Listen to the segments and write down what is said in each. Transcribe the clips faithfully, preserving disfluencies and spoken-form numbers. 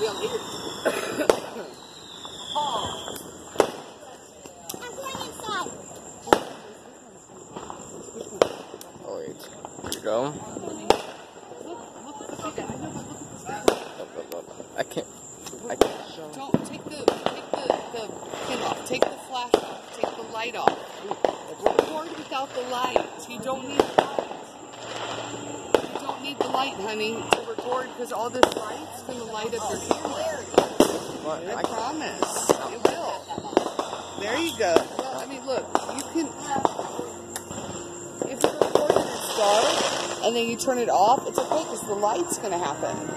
Yeah, leave it. Oh. I'm going inside. Oh, wait. Here you go. I can't. I can't show. Don't take the take the, the pin off. Take the flash off. Take the light off. Record without the light. You don't need the light. You don't need the light, honey, to record because all this light's gonna light up your camera. What? I, I promise. It will. There you go. Well, I mean, look. You can. If you're recording it dark and then you turn it off, it's okay because the light's gonna happen.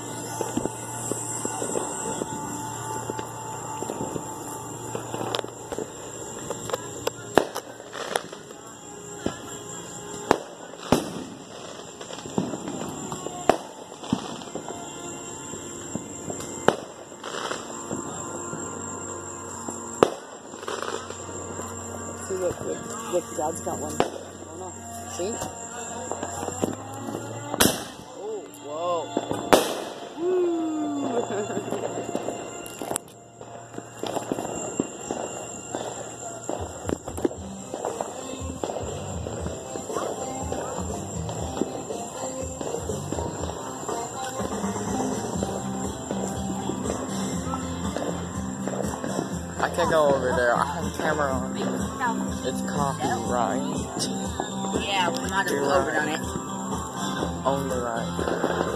See, look, look, look, Dad's got one. Hold on. See? Oh, whoa. I can't go over there. I have a camera on. It's copyright. Yeah, we're not going to go over on it. On the right.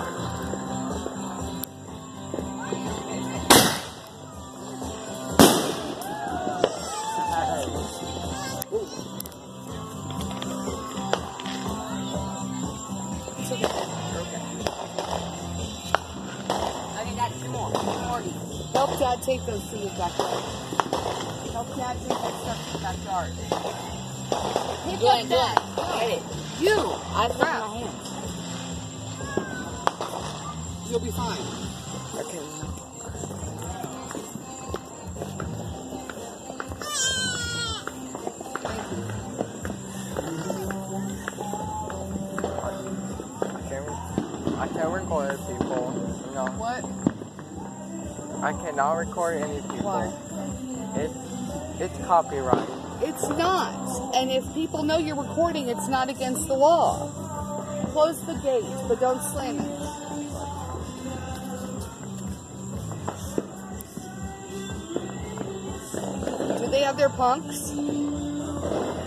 It's okay. You're okay. Okay, Dad, come on. forty. Help Dad take those to the backyard. Help Dad take that stuff to the backyard. Pick up that. Get it. You! I have Crap. my hands. You'll be fine. Okay. I can't record people. No. What? I cannot record any people. Why? It's it's copyright. It's not. And if people know you're recording, it's not against the law. Close the gate, but don't slam it. Do they have their punks?